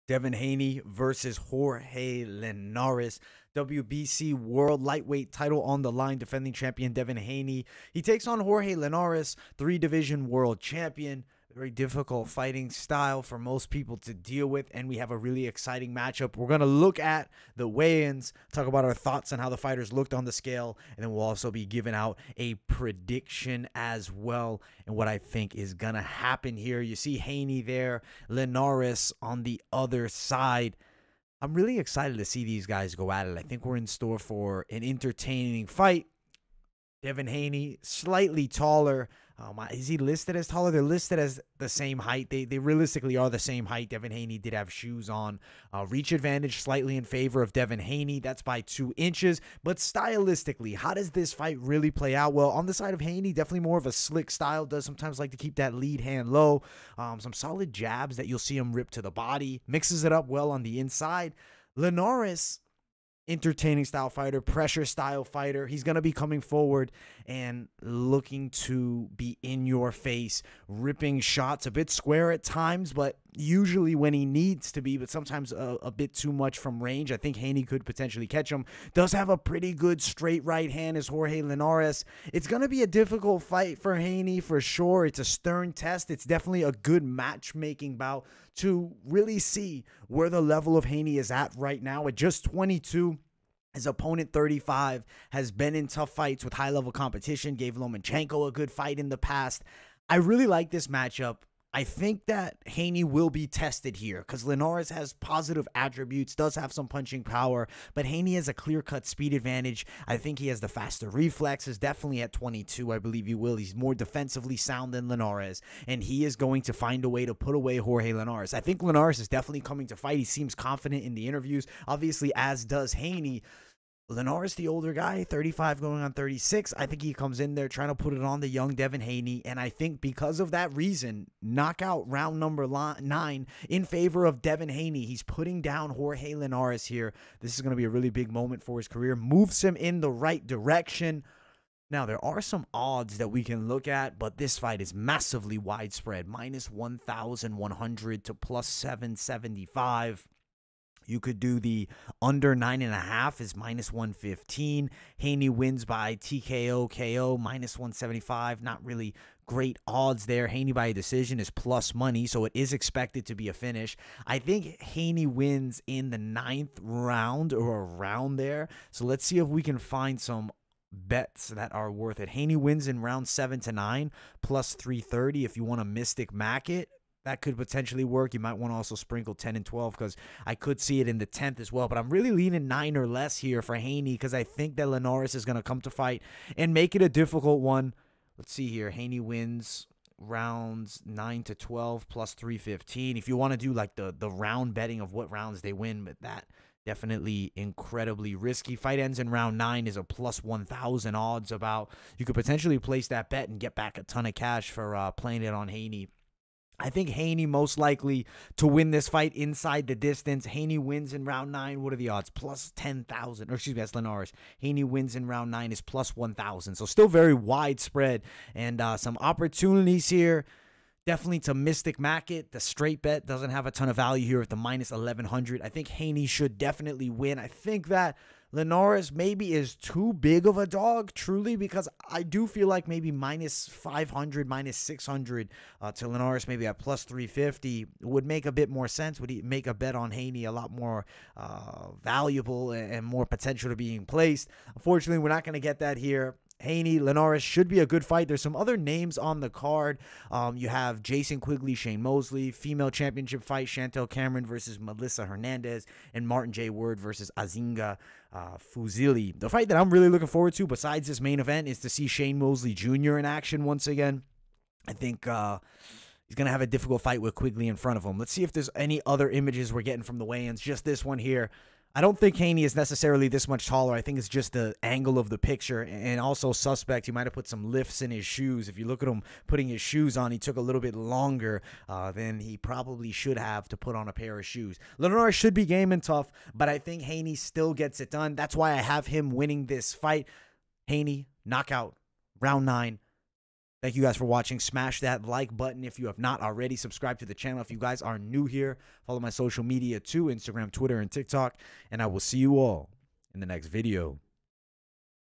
Devin Haney versus Jorge Linares. WBC World Lightweight title on the line. Defending champion Devin Haney. He takes on Jorge Linares, 3-division world champion. Very difficult fighting style for most people to deal with, and we have a really exciting matchup. We're going to look at the weigh-ins, talk about our thoughts on how the fighters looked on the scale, and then we'll also be giving out a prediction as well and what I think is going to happen here. You see Haney there, Linares on the other side. I'm really excited to see these guys go at it. I think we're in store for an entertaining fight. Devin Haney, slightly taller. Is he listed as taller? They're listed as the same height. They realistically are the same height. Devin Haney did have shoes on. Reach advantage slightly in favor of Devin Haney. That's by 2 inches. But stylistically, how does this fight really play out? Well, on the side of Haney, definitely more of a slick style. Does sometimes like to keep that lead hand low. Some solid jabs that you'll see him rip to the body. Mixes it up well on the inside. Linares, entertaining style fighter, pressure style fighter. He's going to be coming forward and looking to be in your face, ripping shots, a bit square at times, but usually when he needs to be, but sometimes a bit too much from range. I think Haney could potentially catch him. Does have a pretty good straight right hand as Jorge Linares. It's going to be a difficult fight for Haney for sure. It's a stern test. It's definitely a good matchmaking bout to really see where the level of Haney is at right now. At just 22, his opponent, 35, has been in tough fights with high-level competition, gave Lomachenko a good fight in the past. I really like this matchup. I think that Haney will be tested here because Linares has positive attributes, does have some punching power, but Haney has a clear-cut speed advantage. I think he has the faster reflexes, definitely at 22, I believe he will. He's more defensively sound than Linares, and he is going to find a way to put away Jorge Linares. I think Linares is definitely coming to fight. He seems confident in the interviews, obviously, as does Haney. Linares, the older guy, 35 going on 36. I think he comes in there trying to put it on the young Devin Haney. And I think because of that reason, knockout round number 9 in favor of Devin Haney. He's putting down Jorge Linares here. This is going to be a really big moment for his career. Moves him in the right direction. Now, there are some odds that we can look at, but this fight is massively widespread. Minus 1,100 to plus 775. You could do the under 9.5 is minus 115. Haney wins by TKO KO minus 175. Not really great odds there. Haney by a decision is plus money, so it is expected to be a finish. I think Haney wins in the 9th round or around there. So let's see if we can find some bets that are worth it. Haney wins in round 7 to 9 plus 330 if you want to Mystic Mac it. That could potentially work. You might want to also sprinkle 10 and 12 because I could see it in the 10th as well. But I'm really leaning 9 or less here for Haney because I think that Linares is going to come to fight and make it a difficult one. Let's see here. Haney wins rounds 9 to 12 plus 315. If you want to do like the round betting of what rounds they win, but that definitely incredibly risky. Fight ends in round 9 is a plus 1,000 odds about. You could potentially place that bet and get back a ton of cash for playing it on Haney. I think Haney most likely to win this fight inside the distance. Haney wins in round 9. What are the odds? Plus 10,000. Or excuse me, that's Linares. Haney wins in round 9 is plus 1,000. So still very widespread. And some opportunities here. Definitely to Mystic Mac it. The straight bet doesn't have a ton of value here at the minus 1,100. I think Haney should definitely win. I think that Linares maybe is too big of a dog, truly, because I do feel like maybe minus 500, minus 600 to Linares, maybe at plus 350 would make a bit more sense. Would make a bet on Haney a lot more valuable and more potential to being placed. Unfortunately, we're not going to get that here. Haney, Linares should be a good fight. There's some other names on the card. You have Jason Quigley, Shane Mosley, female championship fight, Chantel Cameron versus Melissa Hernandez, and Martin J. Ward versus Azinga Fuzili. The fight that I'm really looking forward to, besides this main event, is to see Shane Mosley Jr. in action once again. I think he's going to have a difficult fight with Quigley in front of him. Let's see if there's any other images we're getting from the weigh-ins. Just this one here. I don't think Haney is necessarily this much taller. I think it's just the angle of the picture, and also suspect he might have put some lifts in his shoes. If you look at him putting his shoes on, he took a little bit longer than he probably should have to put on a pair of shoes. Linares should be game and tough, but I think Haney still gets it done. That's why I have him winning this fight. Haney, knockout, round 9. Thank you guys for watching. Smash that like button if you have not already. Subscribe to the channel if you guys are new here. Follow my social media too, Instagram, Twitter, and TikTok. And I will see you all in the next video.